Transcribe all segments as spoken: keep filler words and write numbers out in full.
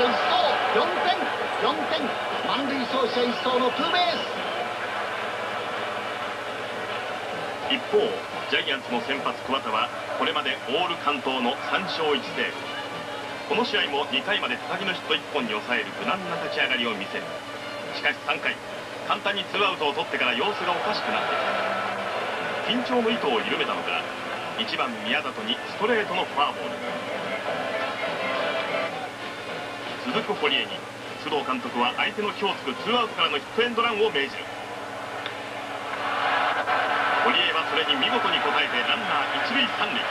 者一掃、よんてん、よんてん、満塁走者一掃のツーベース。 一方、ジャイアンツの先発桑田はこれまでオール完投のさんしょういちセーブ。この試合もにかいまで高木のヒットいっぽんに抑える無難な立ち上がりを見せる。しかしさんかい、簡単にツーアウトを取ってから様子がおかしくなってきた。緊張の糸を緩めたのか、いちばん宮里にストレートのフォアボール。続く堀江に須藤監督は相手の気をつくツーアウトからのヒットエンドランを命じる。堀江はそれに見事に応えてランナー一塁三塁。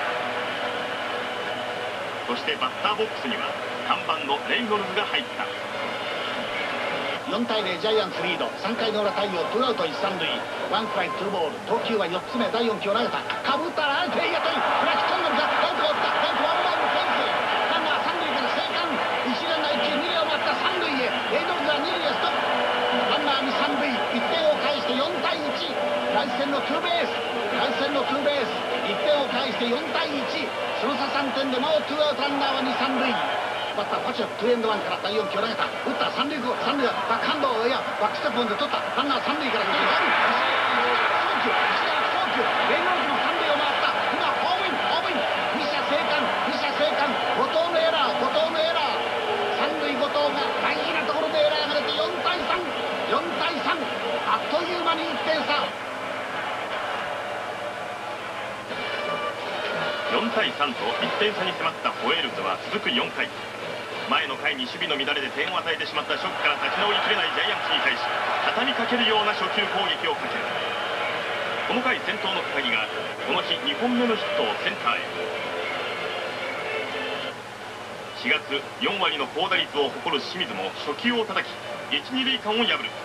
そしてバッターボックスには看板のレイノルズが入った。 よんたいゼロジャイアンツリード。さんかいの裏太陽ツーアウト一三塁、ワンフライツーボール。投球はよっつめだいよんきを投げた。かぶったら手当たり、フラッシュトンネルがライトを打った。ライトワンバウンドフェンス、ランナー三塁から生還。一塁ランナー一塁、二塁を回った三塁へ。レイノルズは二塁へストップ。ランナーに三塁、いってんを返してよんたいいち。ライス戦のツーベース、ライス戦のツーベース、いってんを返してよんたいいち。その差さんてんでなおツーアウトランナーはに三塁。バッターパチョツーエンドワンからだいよんきを投げた。打った三塁後、三塁はバックハンドをやバックステップで取った。ランナー三塁から一塁送球、石田送球、レイノルズの三塁を回った。今ホームイン、ホームイン、二者生還、二者生還、後藤のエラー、後藤のエラー、三塁後藤が大事なところでエラーが出てよんたいさん、よんたいさん、あっという間にいってん差。 よんたいさんといってん差に迫ったホエールズは続くよんかい、前の回に守備の乱れで点を与えてしまったショックから立ち直りきれないジャイアンツに対し、畳みかけるような初球攻撃をかける。この回先頭の高木がこの日にほんめのヒットをセンターへ。しがつよんわりの高打率を誇る清水も初球を叩きいち、に塁間を破る。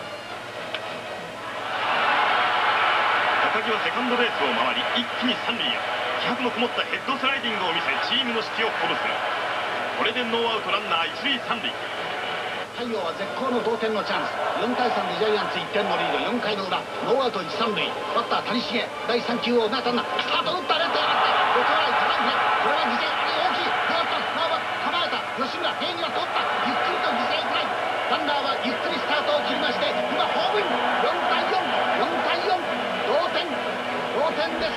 高木はセカンドベースを回り一気に三塁へ。気迫のこもったヘッドスライディングを見せチームの士気を鼓舞する。これでノーアウトランナー一塁三塁。 太陽は絶好の同点のチャンス。よんたいさんでジャイアンツいってんのリード。よんかいの裏ノーアウト一三塁。バッター谷繁、だいさん球を投げたんだ。スタート打ったレフトへ上がった。おトライトライフライ。これは犠牲フライ大きい。ずっとなおも構えた吉村、平には通った。ゆっくりと犠牲フライ。ランナーはゆっくりスタートを切りまして、今ホームイン。よんたいよん、よんたいよん、同点、同点です。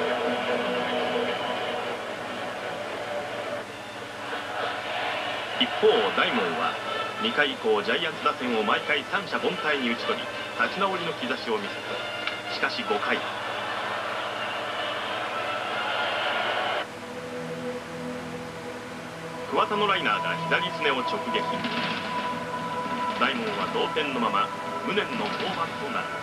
一方大門はにかい以降ジャイアンツ打線を毎回三者凡退に打ち取り立ち直りの兆しを見せた。しかしごかい、桑田のライナーが左すねを直撃。大門は同点のまま無念の降板となる。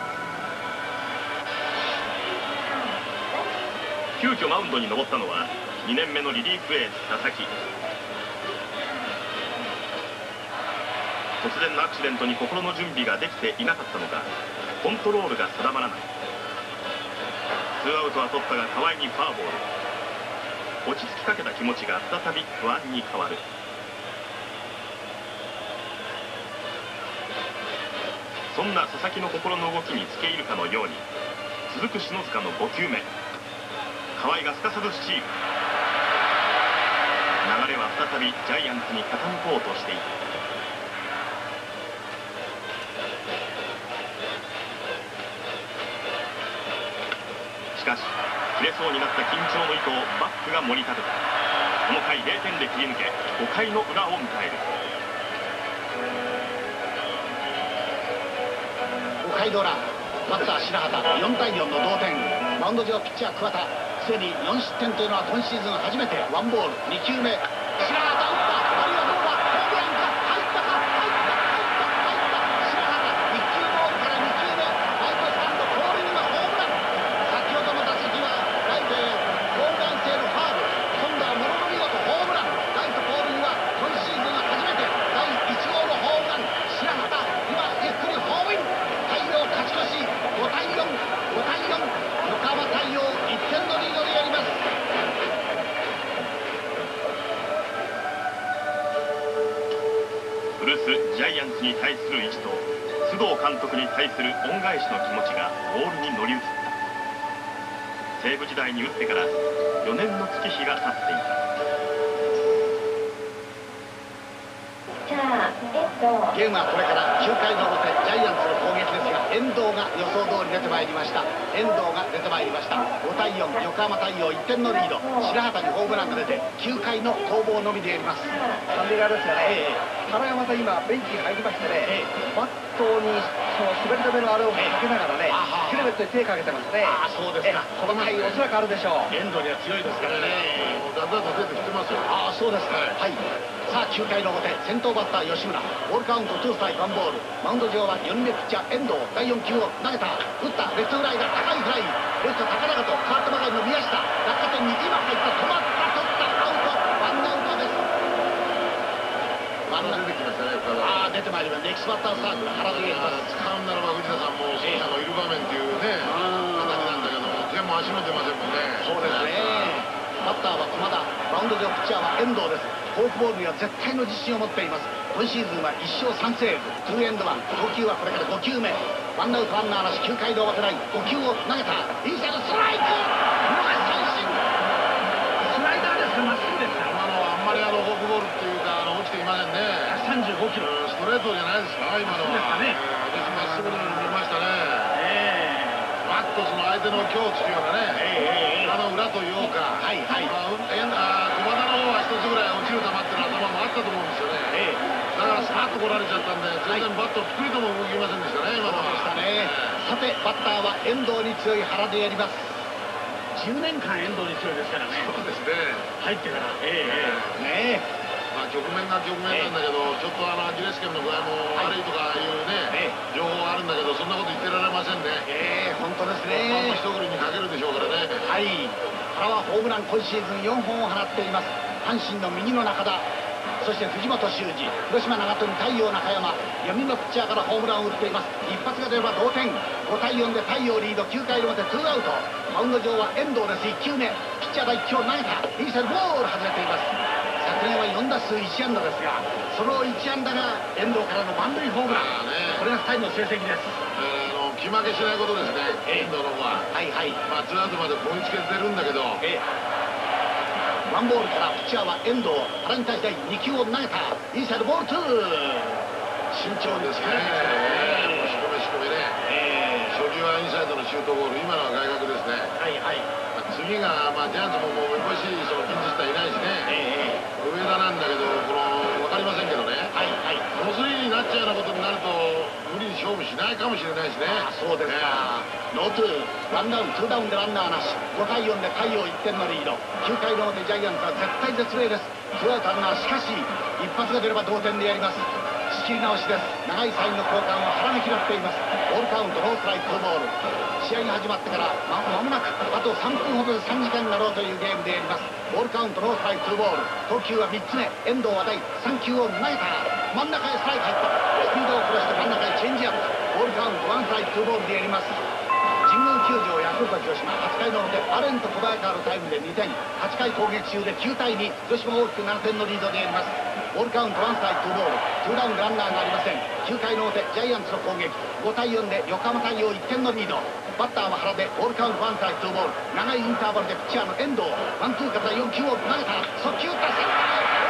急遽マウンドに登ったのはにねんめのリリーフエース佐々木。突然のアクシデントに心の準備ができていなかったのかコントロールが定まらない。ツーアウトは取ったが河合にフォアボール。落ち着きかけた気持ちが再び不安に変わる。そんな佐々木の心の動きに付け入るかのように続く篠塚のごきゅうめ。河合がすかさずスチール。流れは再びジャイアンツに傾こうとしている。しかし切れそうになった緊張の糸をバックが盛り立てた。この回れいてんで切り抜けごかいの裏を迎える。 ごかいの裏バッター白畑よんたいよんの同点。マウンド上ピッチャー桑田、すでによんしってんというのは今シーズン初めて。ワンボールにきゅうめ、白畑打った。あるいはどうだ、ホームランか、入ったか、入った入った入った。白畑いっきゅうボールからにきゅうめ、ライトスタンドポールにはホームラン。先ほどの打席はライトへホームラン性のファウル。今度はものの見事ホームラン。ライトポールには今シーズン初めてだいいち号のホームラン。白畑今ゆっくりホームイン。太陽勝ち越しごたいよん、ごたいよん。横浜太陽いってんのリードでやります。 古巣ジャイアンツに対する意地と須藤監督に対する恩返しの気持ちがボールに乗り移った。西武時代に打ってからよねんの月日が経っていた。 ゲームはこれからきゅうかいの表ジャイアンツの攻撃ですが、遠藤が予想通り出てまいりました。遠藤が出てまいりました。ごたいよん、横浜太陽いってんのリード。白畑にホームランが出てきゅうかいの攻防のみであります。 三塁側ですよね、えー、原山さん今ベンチに入りましてね、えー、バットにその滑り止めのあれをかけながらね、ヘルメットに手かけてますね。 ああ、そうですか。 この回おそらくあるでしょう。 遠藤には強いですからね。 だんだんと出てきてますよ。 ああ、そうですか。はい。さあきゅうかいの表、先頭バッター吉村、ボールカウントツーストライクワンボール。マウンド上はよにんめピッチャー遠藤。だいよん球を投げた、打った、レフトフライが高いフライ、レフト高々と変わったばかりの宮下、落下点に今入った、止まった、取った、アウト、ワンアウトです。 ワンアウト出てきましたね。 ああ、出てまいります。ネクストバッターサークル、原田がいます。 使うならば藤田さんも走者のいる場面っていうね、形なんだけども、手も足も出ませんもんね。 そうですね。バッターはまだマウンド上、ピッチャーは遠藤です。フォークボールには絶対の自信を持っています。今シーズンはいっ勝さんセーブ、ツーエンドワン、投球はこれからご球目。ワンアウトランナーなし、きゅうかいの表ないご球を投げた、インサイドストライク、三振。スライダーですか、まっすぐですか。 今のはあんまりあのフォークボールっていうか、あの落ちていませんね。 ひゃくさんじゅうごキロ、 ストレートじゃないですか、今のは。 ね、 私まっすぐに見ましたね。バッとその相手の境地というかね、あの裏というか、はいはい、まあ、えあ駒田の方は一つぐらい落ちる球っていう頭もあったと思うんですよね。だからさーっと来られちゃったんで、全然バットピクリとも動きませんでしたね、今のは。 そうでしたね。さてバッターは遠藤に強い原でやります。じゅうねんかん遠藤に強いですからね。 そうですね。 入ってから。ええねえ。 まあ局面が局面なんだけど、ちょっとあのアキレス腱の具合も悪いとかいうね、情報あるんだけど、そんなこと言ってられませんね。 ええ、本当ですね。 まあ一振りにかけるでしょうからね。 はい。原はホームラン今シーズンよんほんを放っています。阪神の右の中田、そして藤本修二、広島長友、太陽中山、よにんのピッチャーからホームランを打っています。一発が出れば同点。ごたいよんで太陽リード、きゅうかいの表ツーアウト。マウンド上は遠藤です。いっ球目、ピッチャーがいっ球投げた、インサイドボール外れています。昨年はよん打数いち安打ですが、そのいち安打が遠藤からの満塁ホームラン、ね、これがふたりの成績です。 あの気負けしないことですね、遠藤の方は。はいはい。まあツーアウトまで追いつけてるんだけど、ええ、ワンボールからピッチャーは遠藤、原に対してに球を投げた、インサイドボールツー、慎重ですね。仕込め仕込めね、初球はインサイドのシュートボール、今のは外角ですね。はいはい。次が、まあ、ジャイアンツももうめぼしいそのピンチヒッターいないしね、上田なんだけど、この分かりませんけどね、ノースリーになっちゃうようなことになると、無理に勝負しないかもしれないですね。あ、そうですか。ノーツー、ワンダウン、ツーダウンでランナーなし、ごたいよんで太陽いってんのリード、きゅうかいの表、ジャイアンツは絶対絶命です。ツーアウトランナー、しかし、一発が出れば同点でやります。仕切り直しです。長いサインの交換を原が拾っています。ボールカウントノーストライクツーボール。試合が始まってからまもなくあとさんぷんほどでさんじかんになろうというゲームでやります。ボールカウントノーストライクツーボール。投球はみっつめ、遠藤は第さん球を投げた、真ん中へストライク入った、スピードを殺して真ん中へチェンジアップ。ボールカウントワンストライクツーボールでやります。神宮球場ヤクルト広島、はちかいの表、アレンと小早川のタイムでにてん、はちかい攻撃中できゅうたいに、広島大きくななてんのリードでやります。ボールカウントワンストライクツーボール、ツーダウンでランナーがありません。きゅうかいの表、ジャイアンツの攻撃、ごたいよんで横浜太陽いってんのリード。バッターは原でボールカウントワンストライクツーボール、長いインターバルでピッチャーの遠藤、ワンツーからよん球を投げた、速球打ったセンターへ。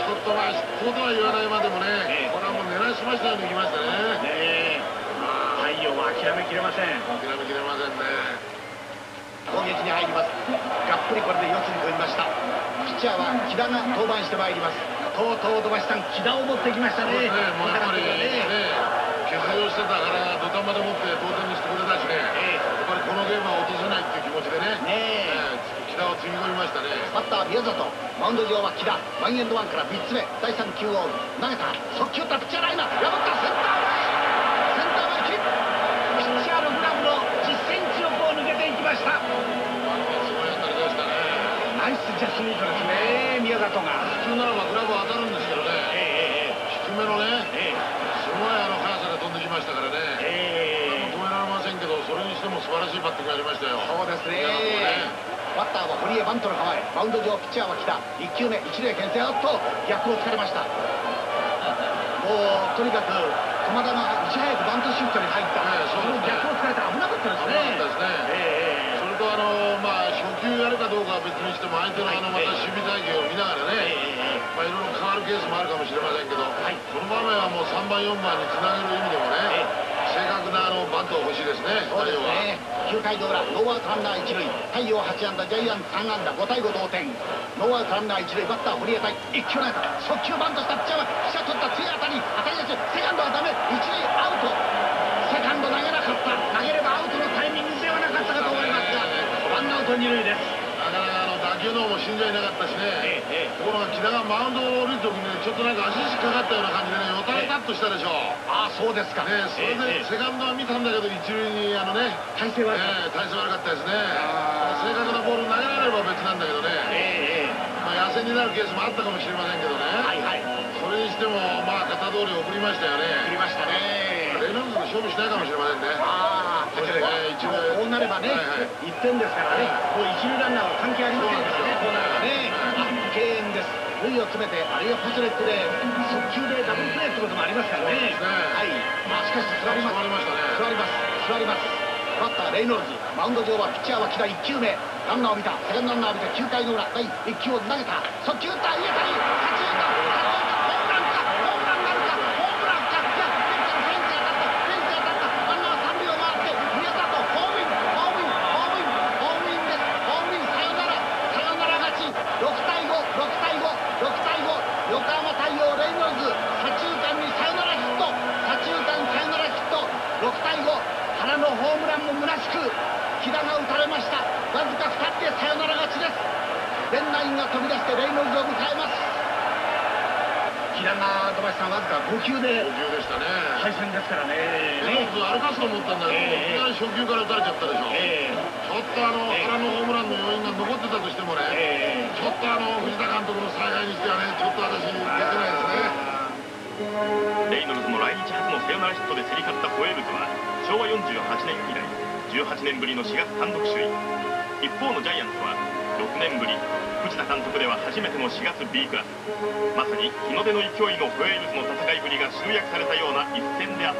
ちょっとまあ失投とは言わないまでもね、これはもう狙いすましたようにいきましたね。 太陽は諦めきれません。 諦めきれませんね。 攻撃に入ります。がっぷりこれでよつに組みました。ピッチャーは木田が登板してまいります。とうとう土橋さん、木田を持ってきましたね。 もうやっぱりね、欠場してたから土壇場で持って同点にしてくれたしね、やっぱりこのゲームは落とせないっていう気持ちでね、木田を積み込みましたね。 バッター宮里、マウンド上は木田、ワンエンドワンからみっつめ、だいさん球を投げた、速球打ったピッチャーライナー、破ったセンター前、センター前切り、ピッチャーのグラブのじゅっセンチ横を抜けていきました。 すごい当たりでしたね。 ナイスジャスミートですね、宮里が。 普通ならばグラブ当たるんですけどね、低めのね、すごいあの速さで飛んできましたからね、止められませんけど、それにしても素晴らしいバッティングがありましたよ。 そうですね。バッターは堀江、バントの構え、マウンド上ピッチャーは来た、いっきゅうめ一塁へ牽制、おっと逆を突かれました。もうとにかく駒田がいち早くバントシフトに入った、その逆を突かれたら危なかったですね。 危なかったですね。それとあのまあ初球やるかどうかは別にしても、相手のあのまた守備隊形を見ながらね、まあいろいろ変わるケースもあるかもしれませんけど、この場面はもうさんばんよんばんにつなげる意味でもね、正確なあのバントが欲しいですね。 そうですね。きゅうかいの裏、ノーアウトランナー一塁、太陽はち安打、ジャイアンツさん安打、ごたいご同点。ノーアウトランナー一塁、バッター堀江対いっきゅう投げた、速球バントしたピッチャーはピッチャー取った強い当たり、当たり出し、セカンドはダメ、一塁アウト。セカンド投げなかった、投げればアウトのタイミングではなかったかと思いますが、ワンアウト二塁です。 なかなかあの打球の方も信じられなかったしね、ところが木田がマウンドを降りるときにね、ちょっとなんか足引っかかったような感じでね、よたれたっとしたでしょう。 ああ、そうですかね。それでセカンドは見たんだけど、一塁にあのね、 体勢悪かった、 体勢悪かったですね。正確なボール投げられれば別なんだけどね、まあ野戦になるケースもあったかもしれませんけどね、それにしてもまあ型通り送りましたよね。 送りましたね。 レノルズが勝負しないかもしれませんね。 ああ、こうなればね、いってんですからね、もう一塁ランナーは関係ありませんからね、こうなればね。敬遠です。塁を詰めて、あるいはパスレットで速球でダブルプレーってこともありますからね。はい。まあしかし座ります。座ります。座ります。バッターレイノルズ、マウンド上はピッチャーは木田いっきゅうめ、ランナーを見た、セカンドランナーを見てきゅうかいの裏、第いっ球を投げた、速球打った、入れたり、左中間、ホームランか、ホームランなるか、ホームランか、いや、フェンスに当たった、フェンスに当たった、ランナーさん塁を回って、宮里、ホームイン、ホームイン、ホームイン、ホームインです、ホームイン、サヨナラ、サヨナラ勝ち、ろくたいご、ろくたいご、ろくたいご、横浜太陽レイノルズ、左中間にサヨナラヒット、左中間サヨナラヒット、ろくたいご、原のホームランも虚しく、木田が打たれました。わずかふたつでサヨナラ勝ちです。レンナインが飛び出してレイノルズを迎えます。木田が土橋さんわずかご球でご球でしたね。 敗戦ですからね。 レノルズ歩かすと思ったんだけど、いきなり初球から打たれちゃったでしょ。ちょっとあの原のホームランの余韻が残ってたとしてもね、ちょっとあの藤田監督の采配にしてはね、ちょっと私できないですね。 レイノルズの来日初のサヨナラヒットで競り勝ったホエールズはしょうわよんじゅうはちねん以来じゅうはちねんぶりのしがつ単独首位。一方のジャイアンツはろくねんぶり、藤田監督では初めてのしがつ B クラス。まさに日の出の勢いのホエールズの戦いぶりが集約されたような一戦であった。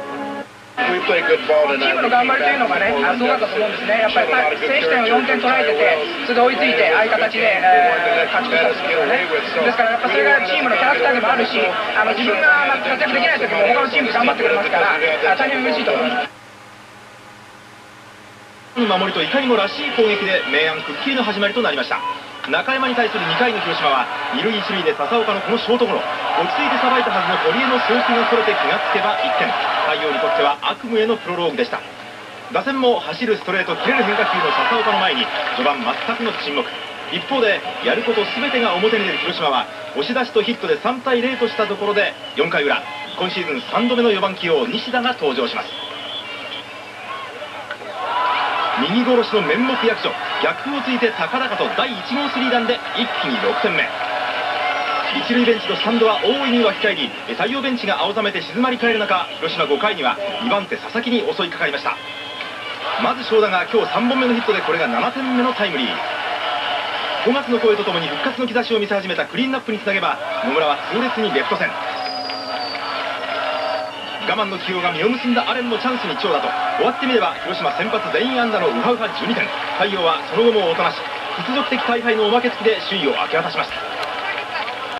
チームの頑張りというのがね、すごかったと思うんですね。やっぱり先取点をよんてん取られてて、それで追いついて、ああいう形で、えー、勝ち越したんですけどね。ですから、やっぱそれがチームのキャラクターでもあるし、あの自分が活躍できない時も他のチーム頑張ってくれますから、大変嬉しいと思います。 守りといかにもらしい攻撃で明暗くっきりの始まりとなりました。中山に対するにかいの広島は二塁一塁で笹岡のこのショートゴロ、落ち着いてさばいたはずの堀江の送球がそれて気がつけばいってん。太陽にとっては悪夢へのプロローグでした。打線も走るストレート、切れる変化球の笹岡の前に序盤全くの沈黙。一方でやること全てが表に出る広島は押し出しとヒットでさんたいゼロとしたところでよんかい裏、今シーズンさんどめのよばん起用西田が登場します。右殺しの面目役所、逆風をついて高々とだいいち号スリーランで一気にろくてんめ。一塁ベンチのスタンドは大いに沸き返り、太陽ベンチが青ざめて静まり返る中、広島ごかいにはにばん手佐々木に襲いかかりました。まず正田が今日さんぼんめのヒットでこれがななてんめのタイムリー。ごがつの声とともに復活の兆しを見せ始めたクリーンナップにつなげば野村は痛烈にレフト線。我慢の起用が実を結んだアレンもチャンスに長打と、終わってみれば広島先発全員安打のウハウハじゅうにてん。太陽はその後もおとなし、屈辱的大敗のおまけ付きで首位を明け渡しました。